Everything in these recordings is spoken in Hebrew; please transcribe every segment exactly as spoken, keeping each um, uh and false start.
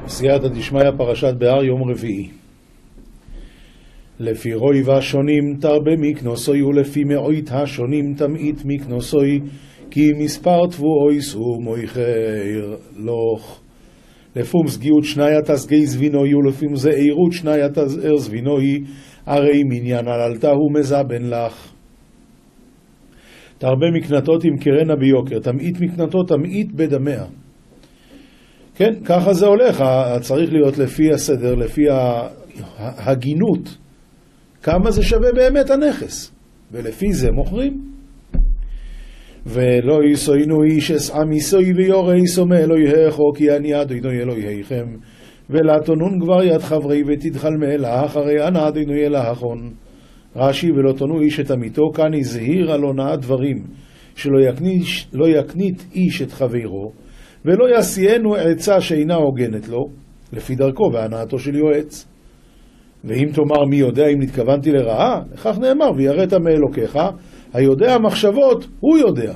סייעתא דשמיא פרשת בהר יום רביעי. לפי רוי והשונים תרבה מקנוסוי ולפי מאוית השונים תמעית מקנוסוי כי מספר תבואוי סו מויכר לוך. לפום סגיעות שניה תסגי זבינוי ולפום זעירות שניה תזער זבינוי הרי מניין עללתה הוא מזבן לך. תרבה מקנתות עם קרנה ביוקר, תמעית מקנתות תמעית בדמיה. כן, ככה זה הולך, צריך להיות לפי הסדר, לפי ההגינות, כמה זה שווה באמת הנכס, ולפי זה מוכרים. ולא יסוינו איש אסעם יסוי ויורא יסומה אלוהיכו כי אני אדוני אלוהיכם ולתונון כבר יד חברי ותתחלמה אלך הרי אנא אדוני אלהכון. רש"י ולא תונו איש את עמיתו כאן יזהיר על הונאת דברים שלא יקנית, לא יקנית איש את חברו ולא יעשיינו עצה שאינה הוגנת לו לפי דרכו והנאתו של יועץ. ואם תאמר מי יודע אם נתכוונתי לרעה, לכך נאמר ויראת מאלוקיך, היודע המחשבות הוא יודע.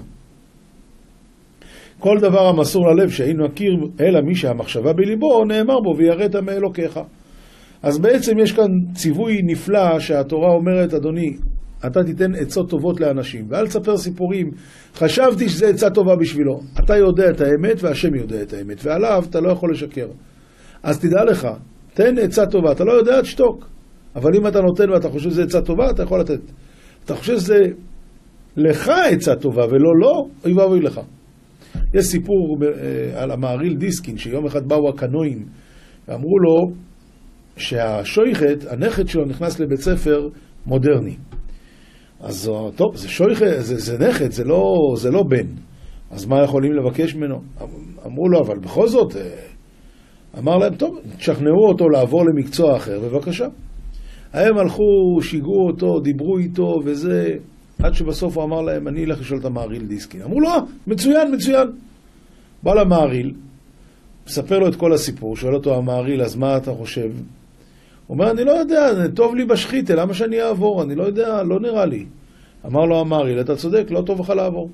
כל דבר המסור ללב שאינו מכיר אלא מי שהמחשבה בליבו נאמר בו ויראת מאלוקיך. אז בעצם יש כאן ציווי נפלא שהתורה אומרת, אדוני, אתה תיתן עצות טובות לאנשים ואל תספר סיפורים. חשבתי שזה עצה טובה בשבילו. אתה יודע את האמת והשם יודע את האמת ועליו אתה לא יכול לשקר. אז תדע לך, תן עצה טובה, אתה לא יודע, תשתוק. אבל אם אתה נותן ואתה חושב שזה עצה טובה, אתה יכול לתת. אתה חושב שזה לך עצה טובה ולא לא, אוי ואבוי לך. יש סיפור על המהרי"ל דיסקין, שיום אחד באו הקנואים ואמרו לו שהשויכת, הנכד שלו נכנס לבית ספר מודרני. אז טוב, זה שויכת, זה, זה נכד, זה לא, זה לא בן. אז מה יכולים לבקש ממנו? אמרו לו, אבל בכל זאת, אמר להם, טוב, תשכנעו אותו לעבור למקצוע אחר, בבקשה. הם הלכו, שיגעו אותו, דיברו איתו וזה, עד שבסוף הוא אמר להם, אני אלך לשאול את המהרי"ל דיסקין. אמרו לו, מצוין, מצוין. בא למהרי"ל, מספר לו את כל הסיפור, שואל אותו המהרי"ל, אז מה אתה חושב? הוא אומר, אני לא יודע, טוב לי בשחיתה, למה שאני אעבור? אני לא יודע, לא נראה לי. אמר לו המהרי"ל, אתה צודק, לא טוב לך לעבור.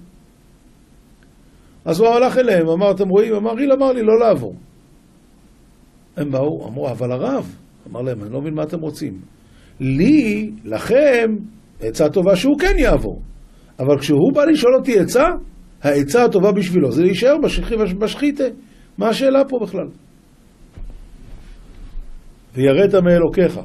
אז הוא הלך אליהם, אמר, אתם רואים, המהרי"ל אמר לי לא לעבור. הם באו, אמרו, אבל הרב, אמר להם, אני לא מבין מה אתם רוצים. לי, לכם, עצה טובה שהוא כן יעבור. אבל כשהוא בא לשאול אותי עצה, העצה הטובה בשבילו, זה להישאר בשחיתה. מה השאלה פה בכלל? ויראת מאלוקיך.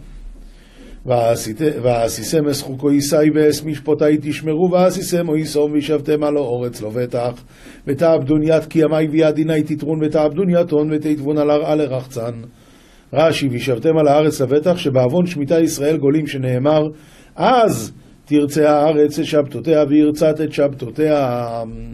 ועשיסם אסחוקו ישי ואס משפוטי תשמרו ועשיסם או יסום וישבתם על האורץ לא בטח ותעבדון יד כי ימי וידיני תתרון ותעבדון יתון ותתבון על הרעה לרחצן. רש"י וישבתם על הארץ לבטח שבעוון שמיטה ישראל גולים שנאמר אז תרצה הארץ את שבתותיה וירצת את שבתותיה.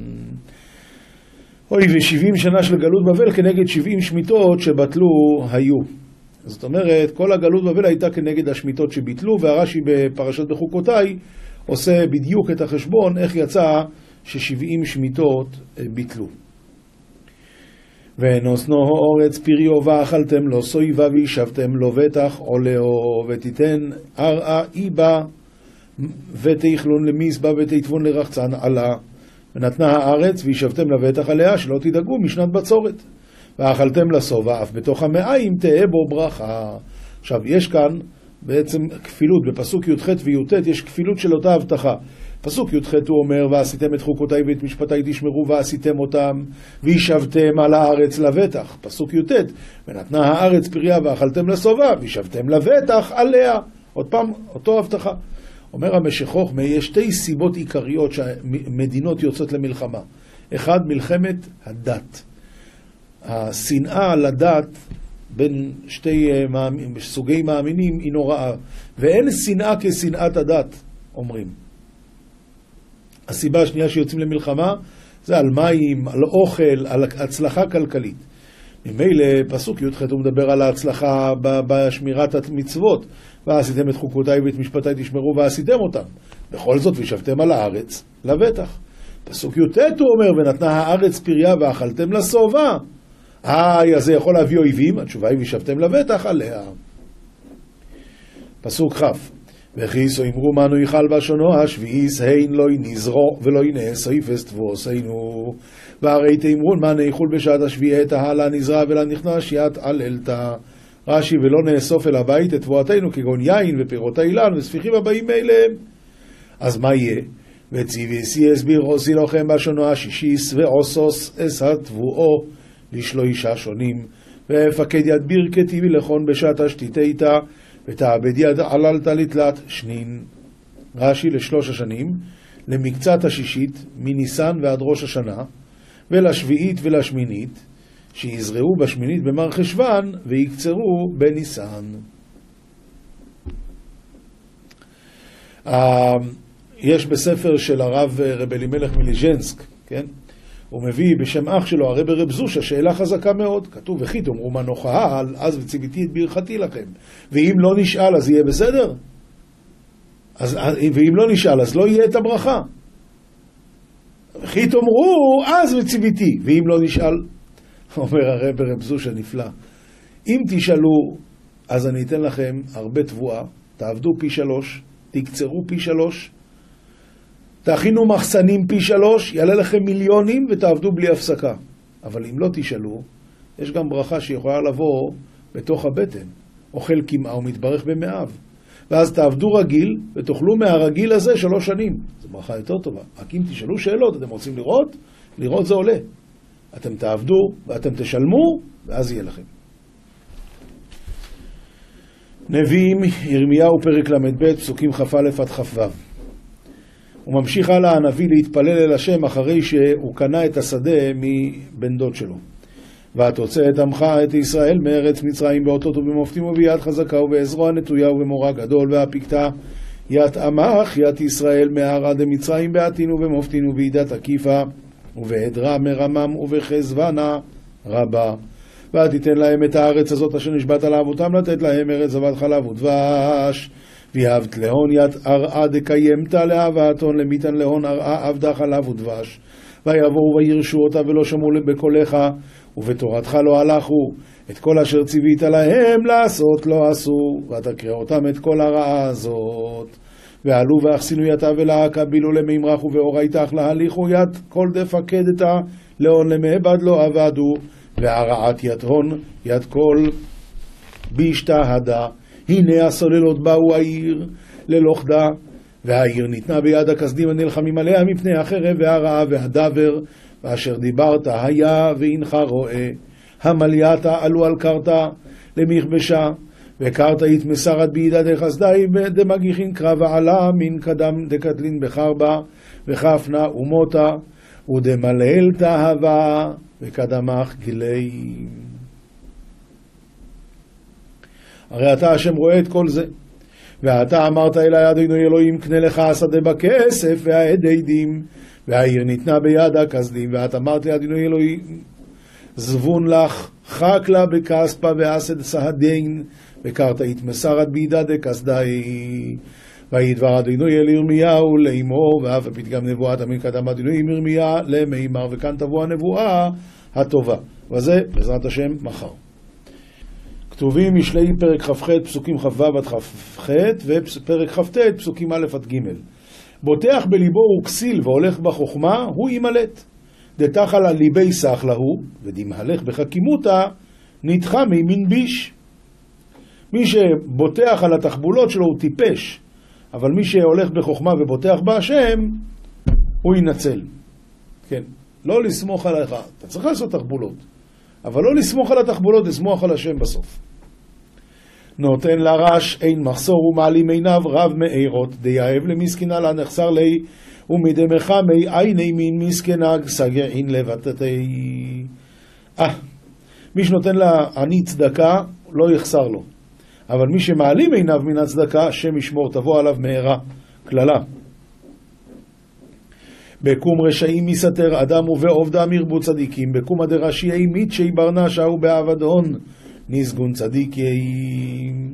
אוי, ו-שבעים שנה של גלות בבל כנגד שבעים שמיטות שבטלו היו. זאת אומרת, כל הגלות בבל הייתה כנגד השמיטות שביטלו, והרש"י בפרשת בחוקותיי עושה בדיוק את החשבון איך יצא ש-שבעים שמיטות ביטלו. ונוסנו האורץ פריו ואכלתם לו סויבה וישבתם לו בטח עולהו ותיתן ארעה איבה ותאכלון למזבח ותתבון לרחצן עלה. ונתנה הארץ וישבתם לבטח עליה שלא תדאגו משנת בצורת. ואכלתם לשובע אף בתוך המאיים תהיה בו ברכה. עכשיו יש כאן בעצם כפילות, בפסוק י"ח וי"ט יש כפילות של אותה הבטחה. פסוק י"ח הוא אומר ועשיתם את חוקותיי ואת משפטיי תשמרו ועשיתם אותם וישבתם על הארץ לבטח. פסוק י"ט ונתנה הארץ פריה ואכלתם לשובע וישבתם לבטח עליה. עוד פעם אותו הבטחה. אומר המשכוך, יש שתי סיבות עיקריות שמדינות יוצאות למלחמה. אחד, מלחמת הדת. השנאה על הדת בין שתי סוגי מאמינים היא נוראה. ואין שנאה כשנאת הדת, אומרים. הסיבה השנייה שיוצאים למלחמה זה על מים, על אוכל, על הצלחה כלכלית. ממילא פסוק י"ח הוא מדבר על ההצלחה בשמירת המצוות. ועשיתם את חוקותיי ואת משפטיי תשמרו ועשיתם אותם. בכל זאת וישבתם על הארץ לבטח. פסוק י"ט הוא אומר ונתנה הארץ פריה ואכלתם לשובע. איי, אז זה יכול להביא אויבים. התשובה היא וישבתם לבטח עליה. פסוק כ' וכיסו אמרו מנו יחל בשונו השביעיס הין לא נזרו ולא נאסויפס תבוסנו והרי תאמרון מה ניחול בשעת השביעית ההלה נזרה ולה נכנס ית עללתה רש"י ולא נאסוף אל הבית את תבואתנו כגון יין ופירות האילן וספיחים הבאים מאליהם. אז מה יהיה? וציוויסי הסביר עושי לכם בשונו השישיס ועושוס אס התבואו לשלושה שונים ופקד יד ברכתי ולכון בשעת השתיתיתה ותעבד יד עללת לתלת שנין. רש"י לשלוש השנים, למקצת השישית מניסן ועד ראש השנה ולשביעית ולשמינית שיזרעו בשמינית במר חשוון ויקצרו בניסן. יש בספר של הרב רב אלימלך מליז'נסק, כן? הוא מביא בשם אח שלו הרב רב זושה שאלה חזקה מאוד. כתוב וכי תאמרו מה נאכל אז וציוויתי את ברכתי לכם, ואם לא נשאל אז יהיה בסדר? אז, ואם לא נשאל אז לא יהיה את הברכה. וכי תאמרו אז וציוויתי, ואם לא נשאל, אומר הרב רב זושה נפלא, אם תשאלו אז אני אתן לכם הרבה תבואה, תעבדו פי שלוש, תקצרו פי שלוש, תכינו מחסנים פי שלוש, יעלה לכם מיליונים ותעבדו בלי הפסקה. אבל אם לא תשאלו, יש גם ברכה שיכולה לבוא בתוך הבטן. אוכל כמעה ומתברך במאיו. ואז תעבדו רגיל ותאכלו מהרגיל הזה שלוש שנים. זו ברכה יותר טובה. רק אם תשאלו שאלות, אתם רוצים לראות? לראות זה עולה. אתם תעבדו ואתם תשלמו, ואז יהיה לכם. נביאים, ירמיהו פרק למד ב' פסוקים כ"א עד כ"ו. הוא ממשיך הלאה הנביא להתפלל אל השם אחרי שהוא קנה את השדה מבן דוד שלו. ותוצא את עמך את ישראל מארץ מצרים באותות ובמופתים וביד חזקה ובעזרו הנטויה ובמורא גדול והפיקתה ית עמך ית ישראל מהרה דמצרים בעתין ובמופתין ובידת עקיפה ובעדרה מרמם ובחזבנה רבה. ותיתן להם את הארץ הזאת אשר נשבעת לאבותם לתת להם ארץ זבת חלב ודבש. ויהבת להון ית ארעה דקיימת להבאתון למיתן להון ארעה עבדה חלב ודבש. ויבואו וירשו אותה ולא שמעו בקולך ובתורתך לא הלכו. את כל אשר ציווית להם לעשות לא עשו. ותקרא אותם את כל הרעה הזאת. ועלו ואחסינו יתה ולהקה בילו למימרח ובאורייתך להליכו ית כל דפקדתה להון למעבד לא עבדו. והרעת ית הון ית כל בישתהדה. הנה הסוללות באו העיר ללוכדה, והעיר ניתנה ביד הכסדים הנלחמים עליה מפני החרב והרעה והדבר, ואשר דיברת היה ואינך רואה. המלייתה עלו על קרתה למכבשה, וקרתה התמסרת בידה דחסדי דמגיחין קרב עלה מן קדם דקטלין בחרבה, וכפנה ומותה, ודמלל תהבה, וקדמך גילאים. הרי אתה השם רואה את כל זה. ואתה אמרת אלי אדינו אלוהים קנה לך השדה בכסף והעדים, והעיר ניתנה ביד הכסדים. ואת אמרת לי אדינו אלוהים זבון לך חק לה בכספה ועשד סהדין, וקרת התמסרת בידה דכסדי. ויהי דבר אדינו אל ירמיהו לאמור, ואף הפתגם נבואת אמין קדם אדינו עם ירמיה למימר. וכאן תבוא הנבואה הטובה, וזה בעזרת השם מחר. כתובים משלי פרק כ"ח פסוקים כ"ו עד כ"ח ופרק כ"ט פסוקים א' עד ג'. בוטח בליבו וכסיל והולך בחוכמה הוא ימלט. דתחל על ליבי סח להו ודמהלך בחכימותה נדחה מימין ביש. מי שבוטח על התחבולות שלו הוא טיפש, אבל מי שהולך בחוכמה ובוטח בהשם הוא ינצל. כן, לא לסמוך עליך, אתה צריך לעשות תחבולות, אבל לא לסמוך על התחבולות, לסמוך על השם בסוף. נותן לרש אין מחסור ומעלים עיניו רב מאירות, דייאב למסכנה לה נחסר לי, ומדמך מי עיני מין מסכנה סגר אין לבטתי. אה, מי שנותן לה עני צדקה לא יחסר לו, אבל מי שמעלים עיניו מן הצדקה השם ישמור, תבוא עליו מהרה כללה. בקום רשעים יסתר אדם ובעובדם ירבו צדיקים, בקום הדרשיעי מיתשי ברנשה ובעבדון נסגון צדיקים.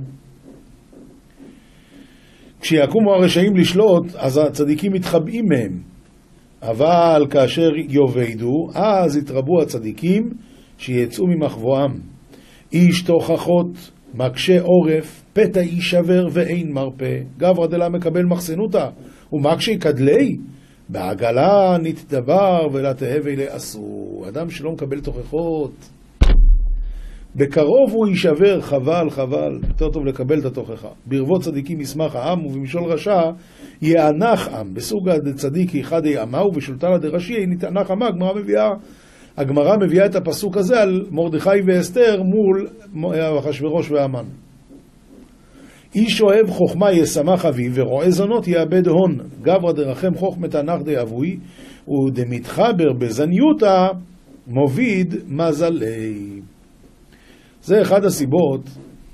כשיקומו הרשעים לשלוט אז הצדיקים מתחבאים מהם, אבל כאשר יובדו אז יתרבו הצדיקים שיצאו ממחבואם. איש תוכחות מקשה עורף, פתע יישבר ואין מרפא. גברא דלה מקבל מחסנותה, ומקשה כדלי, בעגלה נתדבר ולתהווה לעשו. אדם שלא מקבל תוכחות, בקרוב הוא יישבר, חבל, חבל, יותר טוב לקבל את התוכחה. ברבות צדיקים ישמח העם, ובמשול רשע יענך עם. בסוג צדיק אחד יעמה, ובשולטנה דרשי נתענך עמה. הגמרא מביאה, הגמרא מביאה את הפסוק הזה על מרדכי ואסתר מול אחשוורוש והמן. איש אוהב חוכמה ישמח אביו, ורואה זונות יאבד הון. גברא דרחם חוכמת תנח דאבוי, ודמתחבר בזניותה מוביד מזלי. זה אחד הסיבות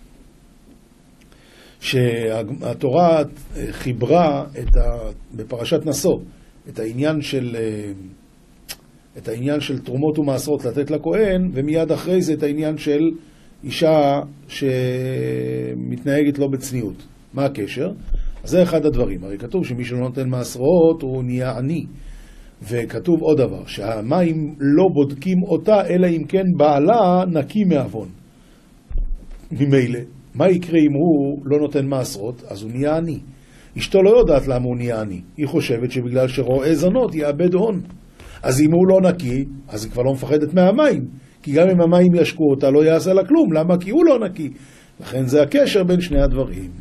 שהתורה חיברה את ה... בפרשת נשוא את העניין של את העניין של תרומות ומעשרות לתת לכהן, ומיד אחרי זה את העניין של אישה שמתנהגת לא בצניעות. מה הקשר? אז זה אחד הדברים. הרי כתוב שמי שלא נותן מעשרות הוא נהיה עני. וכתוב עוד דבר, שהמים לא בודקים אותה אלא אם כן בעלה נקי מעוון. ממילא, מה יקרה אם הוא לא נותן מעשרות? אז הוא נהיה עני. אשתו לא יודעת למה הוא נהיה עני. היא חושבת שבגלל שרואה זונות יאבד הון. אז אם הוא לא נקי, אז היא כבר לא מפחדת מהמים. כי גם אם המים ישקו אותה לא יעשה לה כלום. למה? כי הוא לא נקי. לכן זה הקשר בין שני הדברים.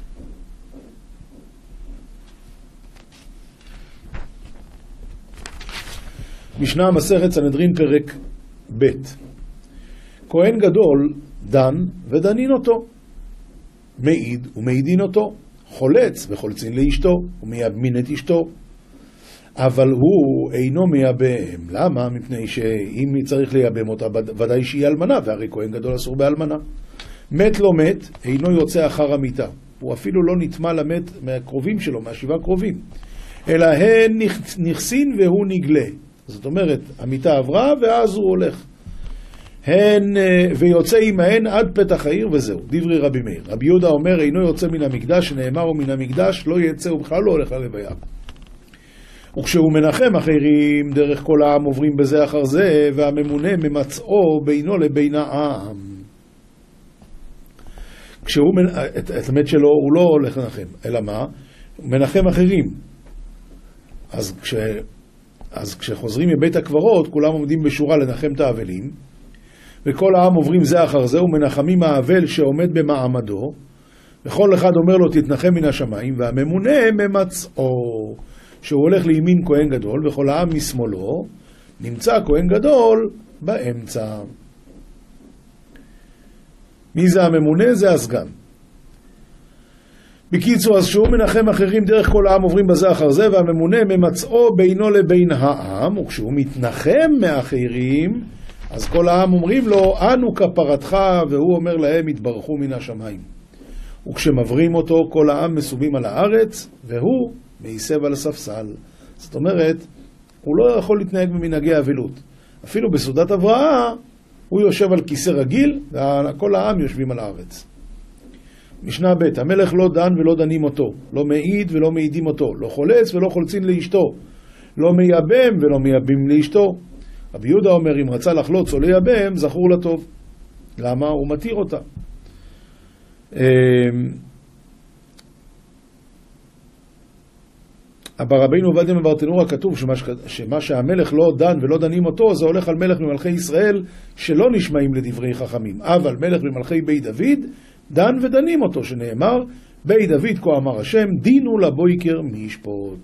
משנה מסכת סנהדרין פרק ב'. כהן גדול דן ודנין אותו, מעיד ומעידין אותו, חולץ וחולצין לאשתו ומייבמין את אשתו, אבל הוא אינו מייבם. למה? מפני שאם צריך לייבם אותה ודאי שהיא אלמנה, והרי כהן גדול אסור באלמנה. מת לא מת אינו יוצא אחר המיטה, הוא אפילו לא נטמע למת מהקרובים שלו, מהשבעה קרובים, אלא הן נכסין והוא נגלה. זאת אומרת, המיטה עברה ואז הוא הולך. הן ויוצא עמהן עד פתח העיר וזהו. דברי רבי מאיר. רבי יהודה אומר אינו יוצא מן המקדש, שנאמר ומן המקדש לא יצא, ובכלל לא הולך ללוויה. וכשהוא מנחם אחרים, דרך כל העם עוברים בזה אחר זה, והממונה ממצאו בינו לבין העם. כשהוא את, את המת שלו הוא לא הולך לנחם, אלא מה? הוא מנחם אחרים. אז כש אז כשחוזרים מבית הקברות, כולם עומדים בשורה לנחם את האבלים, וכל העם עוברים זה אחר זה, ומנחמים האבל שעומד במעמדו, וכל אחד אומר לו תתנחם מן השמיים, והממונה ממצאו, שהוא הולך לימין כהן גדול, וכל העם משמאלו, נמצא כהן גדול באמצע. מי זה הממונה? זה הסגן. בקיצור, אז שהוא מנחם אחרים, דרך כל העם עוברים בזה אחר זה, והממונה ממצאו בינו לבין העם, וכשהוא מתנחם מאחרים, אז כל העם אומרים לו, אנו כפרתך, והוא אומר להם, התברכו מן השמיים. וכשמברים אותו, כל העם מסובים על הארץ, והוא מייסב על הספסל. זאת אומרת, הוא לא יכול להתנהג במנהגי אבלות. אפילו בסעודת הבראה, הוא יושב על כיסא רגיל, וכל העם יושבים על הארץ. משנה ב' המלך לא דן ולא דנים אותו, לא מעיד ולא מעידים אותו, לא חולץ ולא חולצין לאשתו, לא מייבם ולא מייבם לאשתו. רבי יהודה אומר, אם רצה לחלוץ או לייבם, זכור לטוב. למה? הוא מתיר אותה. ברבינו עובדיה מברטנורה כתוב שמה, שמה שהמלך לא דן ולא דנים אותו, זה הולך על מלך ממלכי ישראל שלא נשמעים לדברי חכמים. אבל מלך ממלכי בית דוד, דן ודנים אותו, שנאמר, בית דוד כה אמר השם, דינו לבויקר מי ישפוט.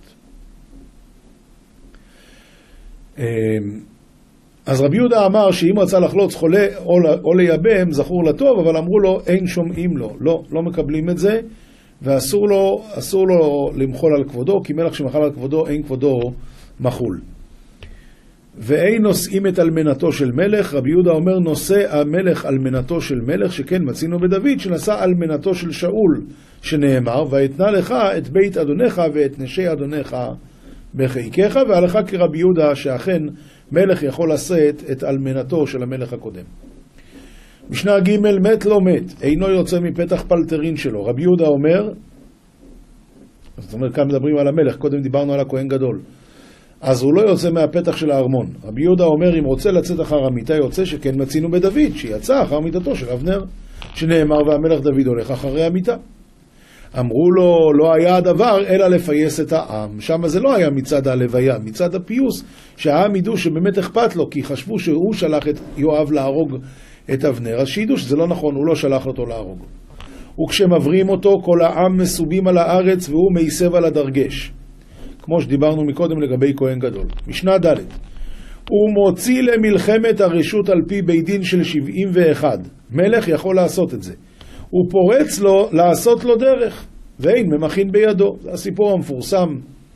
אז רבי יהודה אמר שאם רצה לחלוץ חולה או, או לייבם, זכור לטוב, אבל אמרו לו, אין שומעים לו. לא, לא מקבלים את זה, ואסור לו, אסור לו למחול על כבודו, כי מלך שמחל על כבודו, אין כבודו מחול. ואין נושאים את אלמנתו של מלך. רבי יהודה אומר, נושא המלך אלמנתו של מלך, שכן מצינו בדוד, שנשא אלמנתו של שאול, שנאמר, ואתנה לך את בית אדונך ואת נשי אדונך בחיקך, והלכה כרבי יהודה, שאכן מלך יכול לשאת את אלמנתו של המלך הקודם. משנה ג' מת לא מת, אינו יוצא מפתח פלטרין שלו. רבי יהודה אומר, זאת אומרת, כאן מדברים על המלך, קודם דיברנו על הכהן גדול. אז הוא לא יוצא מהפתח של הארמון. רבי יהודה אומר, אם רוצה לצאת אחר המיטה יוצא, שכן מצינו בדוד, שיצא אחר מיטתו של אבנר. שנאמר והמלך דוד הולך אחרי המיטה. אמרו לו, לא היה הדבר אלא לפייס את העם. שם זה לא היה מצד הלוויה, מצד הפיוס, שהעם ידעו שבאמת אכפת לו, כי חשבו שהוא שלח את יואב להרוג את אבנר, אז שידעו שזה לא נכון, הוא לא שלח אותו להרוג. וכשמברים אותו, כל העם מסובים על הארץ והוא מייסב על הדרגש. כמו שדיברנו מקודם לגבי כהן גדול. משנה ד' הוא מוציא למלחמת הרשות על פי בית דין של שבעים ואחד. מלך יכול לעשות את זה. הוא פורץ לו לעשות לו דרך, ואין ממכין בידו. זה הסיפור המפורסם.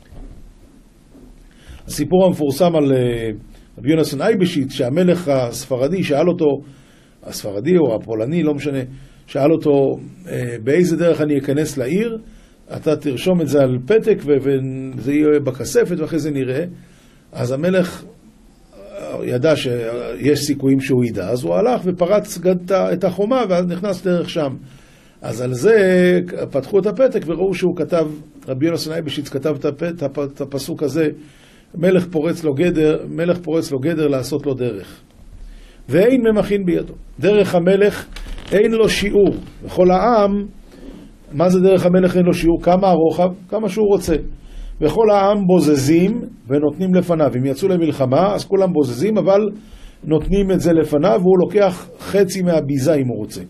הסיפור המפורסם על רבי יונתן אייבשיץ, שהמלך הספרדי שאל אותו, הספרדי או הפולני, לא משנה, שאל אותו באיזה דרך אני אכנס לעיר, אתה תרשום את זה על פתק וזה יהיה בכספת ואחרי זה נראה. אז המלך ידע שיש סיכויים שהוא ידע, אז הוא הלך ופרץ את החומה ואז נכנס דרך שם. אז על זה פתחו את הפתק וראו שהוא כתב, רבי יונתן אייבשיץ כתב את הפסוק הזה, מלך פורץ לו גדר, מלך פורץ לו גדר לעשות לו דרך. ואין ממכין בידו. דרך המלך אין לו שיעור. וכל העם, מה זה דרך המלך אין לו שיעור? כמה הרוחב? כמה שהוא רוצה. וכל העם בוזזים ונותנים לפניו. אם יצאו למלחמה, אז כולם בוזזים, אבל נותנים את זה לפניו, והוא לוקח חצי מהביזה אם הוא רוצה.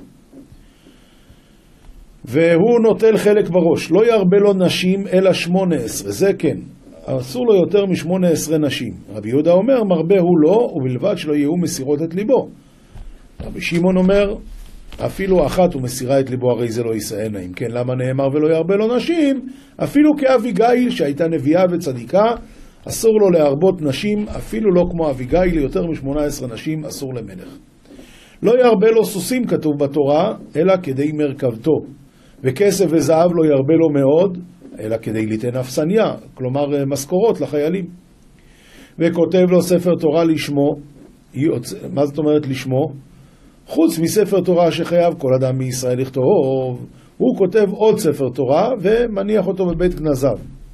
והוא נוטל חלק בראש. לא ירבה לו נשים אלא שמונה עשרה. זה כן. אסור לו יותר משמונה עשרה נשים. רבי יהודה אומר, מרבה הוא לא, ובלבד שלא יהיו מסירות את ליבו. רבי שמעון אומר, אפילו אחת הוא מסירה את ליבו, הרי זה לא ישאנה. אם כן, למה נאמר ולא ירבה לו נשים? אפילו כאביגיל, שהייתה נביאה וצדיקה, אסור לו להרבות נשים, אפילו לא כמו אביגיל, יותר משמונה עשרה נשים אסור למלך. לא ירבה לו סוסים, כתוב בתורה, אלא כדי מרכבתו. וכסף וזהב לא ירבה לו מאוד, אלא כדי ליתן אפסניה, כלומר משכורות לחיילים. וכותב לו ספר תורה לשמו, מה זאת אומרת לשמו? חוץ מספר תורה שחייב כל אדם מישראל לכתוב, הוא כותב עוד ספר תורה ומניח אותו בבית גנזיו.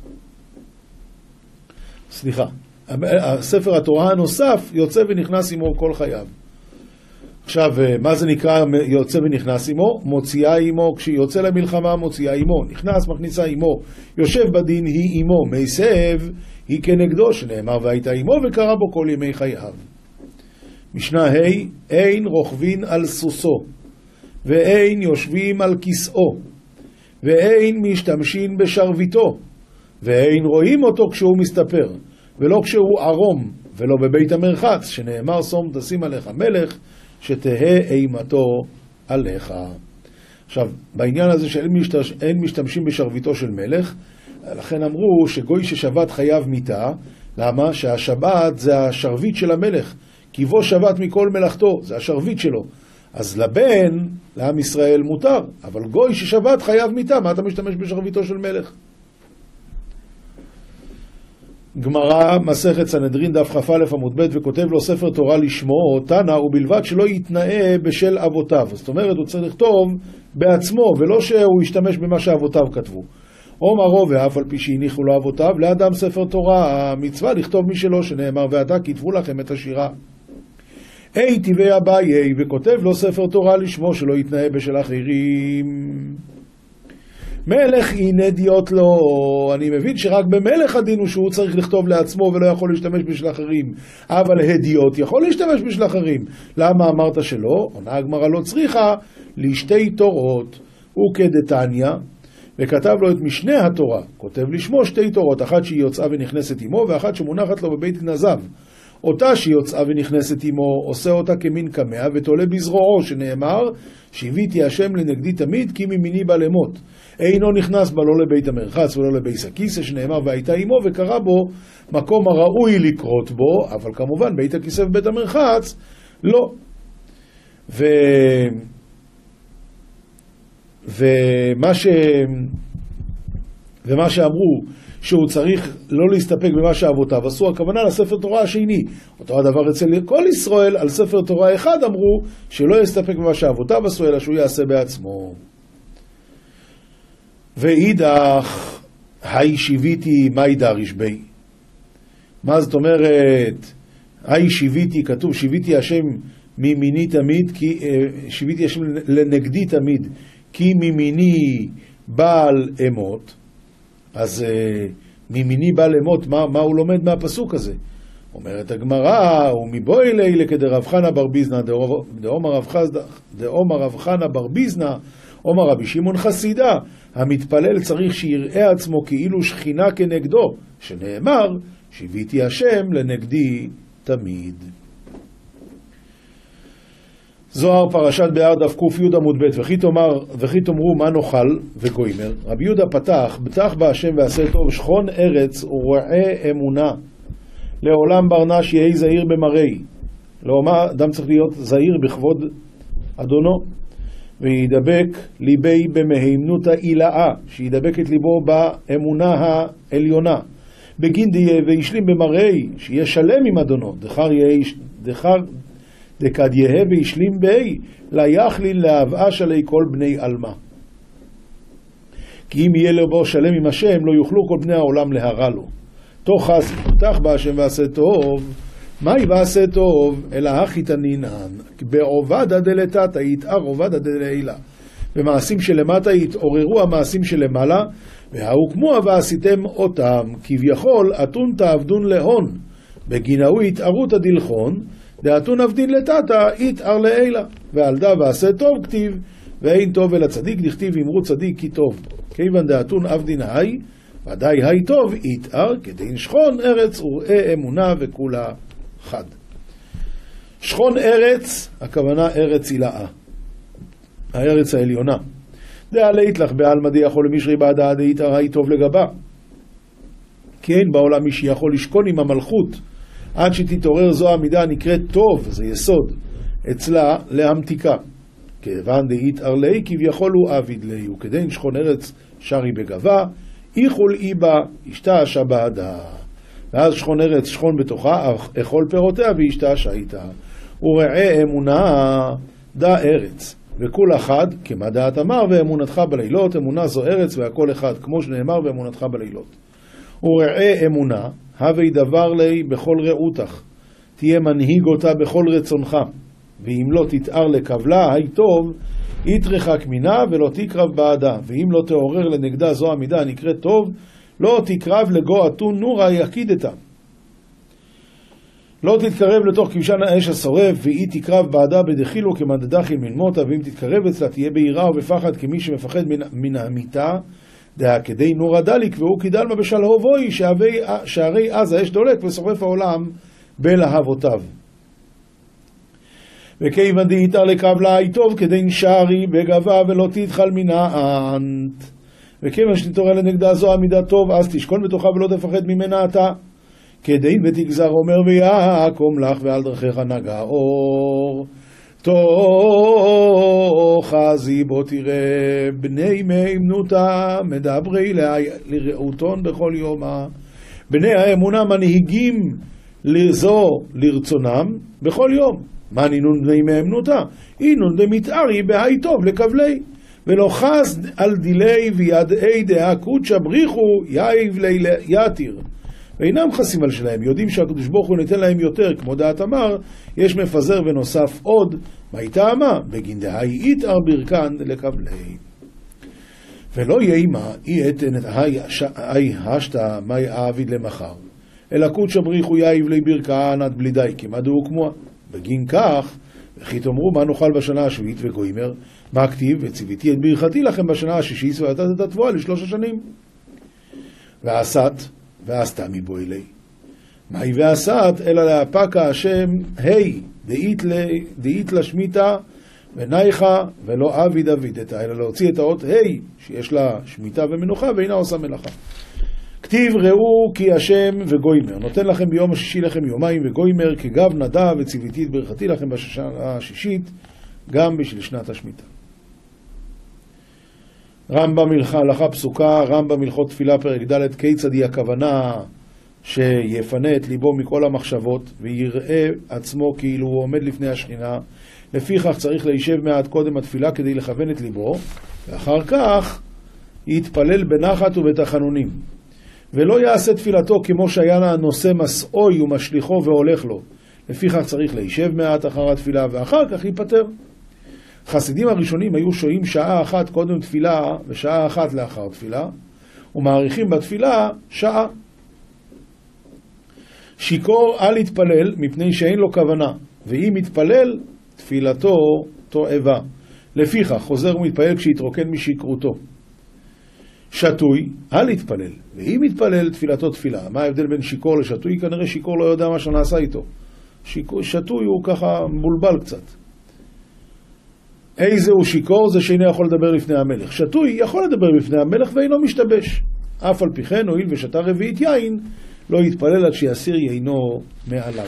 סליחה, הספר התורה הנוסף יוצא ונכנס עמו כל חייו. עכשיו, מה זה נקרא יוצא ונכנס עמו? מוציאה עמו, כשיוצא למלחמה מוציאה עמו, נכנס מכניסה עמו, יושב בדין היא עמו, מייסב היא כנגדו, שנאמר והייתה עמו וקרא בו כל ימי חייו. משנה ה' אין רוכבין על סוסו, ואין יושבים על כיסאו, ואין משתמשים בשרביטו, ואין רואים אותו כשהוא מסתפר, ולא כשהוא ערום, ולא בבית המרחץ, שנאמר שום תשים עליך מלך, שתהה אימתו עליך. עכשיו, בעניין הזה שאין משתמש, משתמשים בשרביטו של מלך, לכן אמרו שגוי ששבת חייב מיתה, למה? שהשבת זה השרביט של המלך, כי בו שבת מכל מלאכתו, זה השרביט שלו. אז לבן, לעם ישראל מותר, אבל גוי ששבת חייב מיתה, מה אתה משתמש בשרביטו של מלך? גמרא מסכת סנהדרין דף כ"א עמוד ב' וכותב לו ספר תורה לשמו, תנא, ובלבד שלא יתנאה בשל אבותיו. זאת אומרת, הוא צריך לכתוב בעצמו, ולא שהוא ישתמש במה שאבותיו כתבו. אומרו ואף על פי שהניחו לו אבותיו, לאדם ספר תורה, המצווה לכתוב משלו, שנאמר ועתה כתבו לכם את השירה. אי טבעי אביי, וכותב לו ספר תורה לשמו, שלא יתנאה בשל אחרים. מלך אין הדיוט לו, אני מבין שרק במלך הדין הוא שהוא צריך לכתוב לעצמו ולא יכול להשתמש בשביל אחרים, אבל הדיוט יכול להשתמש בשביל אחרים. למה אמרת שלא? עונה הגמרא לא צריכה לשתי תורות, הוא כדתניא, וכתב לו את משנה התורה, כותב לשמו שתי תורות, אחת שהיא יוצאה ונכנסת עמו ואחת שמונחת לו בבית גנזיו. אותה שיוצאה ונכנסת עמו, עושה אותה כמין קמע ותולה בזרועו, שנאמר, שיביתי השם לנגדי תמיד, כי ממיני בא למות. אינו נכנס בה לא לבית המרחץ ולא לבית הכיסא, שנאמר והייתה עמו, וקרא בו מקום הראוי לקרות בו, אבל כמובן בית הכיסא ובית המרחץ לא. ו... ומה ש... ומה שאמרו שהוא צריך לא להסתפק במה שאבותיו עשו, הכוונה לספר תורה השני. אותו הדבר אצל כל ישראל, על ספר תורה אחד אמרו שלא יסתפק במה שאבותיו עשו, אלא שהוא יעשה בעצמו. ואידך, היי שיביתי, מהי דריש בי? מה זאת אומרת? היי שיביתי, כתוב שיביתי השם מימיני תמיד, כי שיוויתי השם לנגדי תמיד, כי מימיני בעל אמות. אז מימיני בעל אמות, מה, מה הוא לומד מהפסוק הזה? אומרת הגמרא, ומבואי לילה כדרב חנה בר ביזנא, דאמר רב חנה בר ביזנא, אומר רבי שמעון חסידה, המתפלל צריך שיראה עצמו כאילו שכינה כנגדו, שנאמר, שיוויתי השם לנגדי תמיד. זוהר פרשת בהר דף קוף י' עמוד ב', וכי תאמר, וכי תאמרו מה נאכל וגוימר. רבי יהודה פתח, בטח בהשם ועשה טוב, שכון ארץ ורעה אמונה. לעולם ברנש יהי זהיר במראי. לאומר, אדם צריך להיות זהיר בכבוד אדונו. וידבק ליבי במהימנות העילאה, שידבק את ליבו באמונה העליונה. בגין דיה וישלים במראי, שיהיה שלם עם אדונו. דחר יהי, דחר דקד יהה וישלים בי, לה יכליל להבאה שלי כל בני אלמה. כי אם יהיה לבו שלם עם השם, לא יוכלו כל בני העולם להרע לו. תוך חס, פתח בהשם ועשה טוב, מהי ועשה טוב? אלא הכי תנינן, בעובדא דלתתא יתאר עובדא דלעילא. במעשים שלמטה יתעוררו המעשים שלמעלה, וההוקמוה ועשיתם אותם, כביכול אתון תעבדון להון, בגינאו יתארותא דלכון, דאתון עבדין לתתא יתאר לעילא. ועל דה ועשה טוב כתיב, ואין טוב אל הצדיק, דכתיב אמרו צדיק כי טוב. כיוון דאתון עבדין היי, ודאי היי טוב יתאר, כדין שכון ארץ וראה אמונה וכולה חד. שכון ארץ, הכוונה ארץ עילאה, הארץ העליונה. דעלית לך בעלמא דיכול למישרי בעדה דאיתאר היי טוב לגבה. כי אין בעולם מי שיכול לשכון עם המלכות, עד שתתעורר זו המידה הנקראת טוב, זה יסוד, אצלה להמתיקה. כיוון דאיתאר לי, כביכול הוא עביד לי, וכדין שכון ארץ שרי בגבה, איכול איבה, השתעשע בעדה. ואז שכון ארץ שכון בתוכה, אכול פירותיה והשתעשע איתה. וראה אמונה דה ארץ, וכול אחד, כמה דעת אמר, ואמונתך בלילות, אמונה זו ארץ והכל אחד, כמו שנאמר ואמונתך בלילות. וראה אמונה, הווי דבר לי בכל רעותך, תהיה מנהיג אותה בכל רצונך, ואם לא תתאר לקבלה, היי טוב, יתרחק מינה ולא תקרב בעדה, ואם לא תעורר לנגדה זו המידה הנקראת טוב, לא תקרב לגו אתון נורא יקידתה. לא תתקרב לתוך כבשן האש השורף, והיא תקרב בעדה בדחילו כמדדחיל מן מותה, ואם תתקרב אצלה תהיה ביראה ובפחד כמי שמפחד מן, מן המיטה, דהה כדי נורא דליק, והוא כדלמה בשלהובוי, שהרי אז האש דולק ושורף העולם בלהבותיו. וכיוון דאיתאר לקבלה היי טוב, כדי נשארי בגבה ולא תתחל מנענט. וכיוון שתתעורר לנגדה זו המידה טוב, אז תשכון בתוכה ולא תפחד ממנה אתה. כדין ותגזר אומר ויעקום לך ועל דרכיך נגע אור. תוך חזי בו תראה בני מהימנותה מדברי לרעותון בכל יומה. בני האמונה מנהיגים לזו לרצונם בכל יום. מה נינון בני מהימנותה? אינון דמתארי בהי טוב לקבלי. ולא חס על דילי וידעי דעה קודשא בריחו יאיב לילה יתיר. ואינם חסים על שלהם, יודעים שהקדוש ברוך הוא ניתן להם יותר, כמו דעת אמר, יש מפזר ונוסף עוד, מה היא טעמה? בגין דהי יתאר ברכן לקבלי. ולא יאימה, אי אתן את היי השתה, מי העביד למחר. אלא קודשא בריחו יאיב לי ברכן עד בלי די, כמעט הוא כמוה. בגין כך, וכי תאמרו מה נאכל בשנה השביעית וגוימר, מה כתיב? וציוויתי את ברכתי לכם בשנה השישית ונתת את התבואה לשלוש השנים. ועשת, ועשתה מבו אלי. מהי ועשת? אלא להפקה השם, היי, דאית לשמיתה ונייכה ולא אבי דוידתה, אלא להוציא את האות היי, שיש לה שמיתה ומנוחה ואינה עושה מלאכה. כתיב ראו כי השם וגוימר, נותן לכם ביום השישי לכם יומיים וגוימר, כגב נדע וציוויתי את ברכתי לכם בשנה השישית, גם בשביל שנת השמיטה. רמב"ם הלכה פסוקה, רמב"ם הלכות תפילה פרק ד', כיצד היא הכוונה שיפנה את ליבו מכל המחשבות ויראה עצמו כאילו הוא עומד לפני השכינה. לפיכך צריך להישב מעט קודם התפילה כדי לכוון את ליבו, ואחר כך יתפלל בנחת ובתחנונים. ולא יעשה תפילתו כמו שהיה נושא מסעוי ומשליחו והולך לו, לפיכך צריך להישב מעט אחר התפילה ואחר כך ייפטר. חסידים הראשונים היו שוהים שעה אחת קודם תפילה ושעה אחת לאחר תפילה, ומעריכים בתפילה שעה. שיקור אל יתפלל מפני שאין לו כוונה, ואם יתפלל תפילתו תועבה. לפיכך חוזר ומתפלל כשיתרוקן משכרותו. שתוי אל יתפלל, ואם יתפלל תפילתו תפילה. מה ההבדל בין שיקור לשתוי? כנראה שיקור לא יודע מה שנעשה איתו. שיקור, שתוי הוא ככה מבולבל קצת. איזה הוא שיקור? זה שאינו יכול לדבר לפני המלך. שתוי יכול לדבר לפני המלך ואינו משתבש. אף על פי כן, הואיל ושתה רביעית יין, לא יתפלל עד שיסיר יינו מעליו.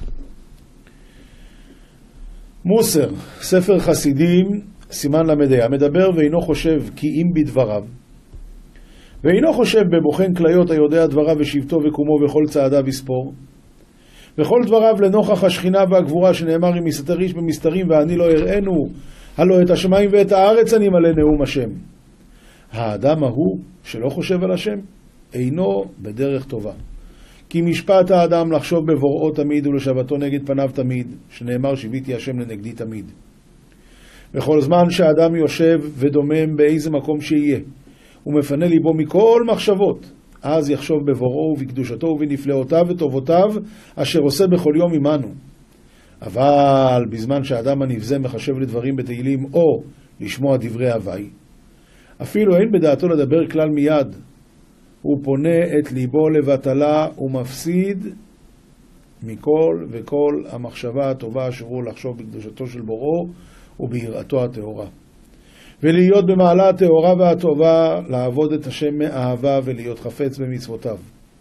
מוסר, ספר חסידים, סימן למדיה, מדבר ואינו חושב כי אם בדבריו, ואינו חושב בבוחן כליות היודע דבריו ושבטו וקומו וכל צעדיו יספור, וכל דבריו לנוכח השכינה והגבורה שנאמר אם יסתר איש במסתרים ואני לא אראנו, הלא את השמיים ואת הארץ אני מלא נאום השם. האדם ההוא שלא חושב על השם אינו בדרך טובה. כי משפט האדם לחשוב בבוראו תמיד ולשבתו נגד פניו תמיד, שנאמר שיביתי השם לנגדי תמיד. בכל זמן שהאדם יושב ודומם באיזה מקום שיהיה, ומפנה ליבו מכל מחשבות, אז יחשוב בבוראו ובקדושתו ובנפלאותיו וטובותיו, אשר עושה בכל יום עמנו. אבל בזמן שהאדם הנבזה מחשב לדברים בתהילים או לשמוע דברי הווי, אפילו אין בדעתו לדבר כלל מיד, הוא פונה את ליבו לבטלה ומפסיד מכל וכל המחשבה הטובה אשר הוא לחשוב בקדושתו של בוראו וביראתו הטהורה. ולהיות במעלה הטהורה והטובה, לעבוד את השם מאהבה ולהיות חפץ במצוותיו.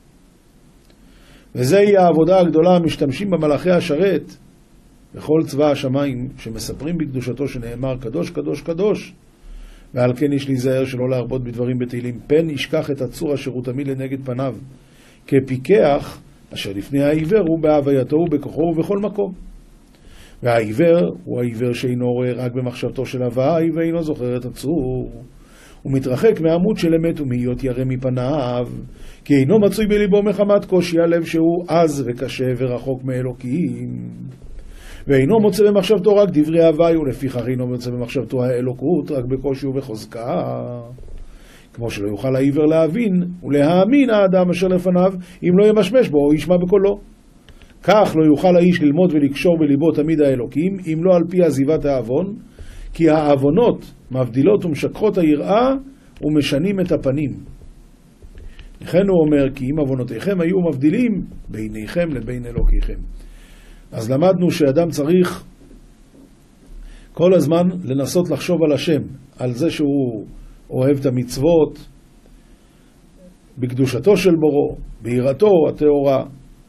וזוהי העבודה הגדולה המשתמשים במלאכי השרת בכל צבא השמיים שמספרים בקדושתו שנאמר קדוש קדוש קדוש. ועל כן יש להיזהר שלא להרבות בדברים בתהילים, פן ישכח את הצור אשר הוא תמיד לנגד פניו, כפיקח אשר לפני העיוור הוא בהווייתו ובכוחו ובכל מקום. והעיוור הוא העיוור שאינו רואה רק במחשבתו של הוואי ואינו זוכר את הצור. הוא מתרחק מהעמוד של אמת ומהיות ירא מפניו, כי אינו מצוי בליבו מחמת קושי הלב שהוא עז וקשה ורחוק מאלוקים. ואינו מוצא במחשבתו רק דברי הוואי, ולפיכך אינו מוצא במחשבתו האלוקות רק בקושי ובחוזקה. כמו שלא יוכל העיוור להבין ולהאמין האדם אשר לפניו אם לא ימשמש בו או ישמע בקולו. כך לא יוכל האיש ללמוד ולקשור בליבו תמיד האלוקים אם לא על פי עזיבת העוון, כי העוונות מבדילות ומשכחות היראה ומשנים את הפנים. לכן הוא אומר כי אם עוונותיכם היו מבדילים ביניכם לבין אלוקיכם. אז למדנו שאדם צריך כל הזמן לנסות לחשוב על השם, על זה שהוא אוהב את המצוות, בקדושתו של בוראו, ביראתו הטהורה,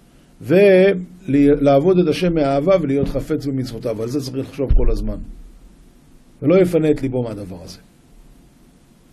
ולעבוד את השם מאהבה ולהיות חפץ במצוותיו. על זה צריך לחשוב כל הזמן, ולא יפנה את ליבו מהדבר הזה.